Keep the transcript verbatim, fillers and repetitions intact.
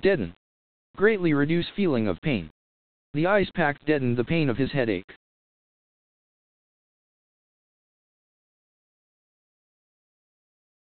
Deaden. Greatly reduce feeling of pain. The ice pack deadened the pain of his headache.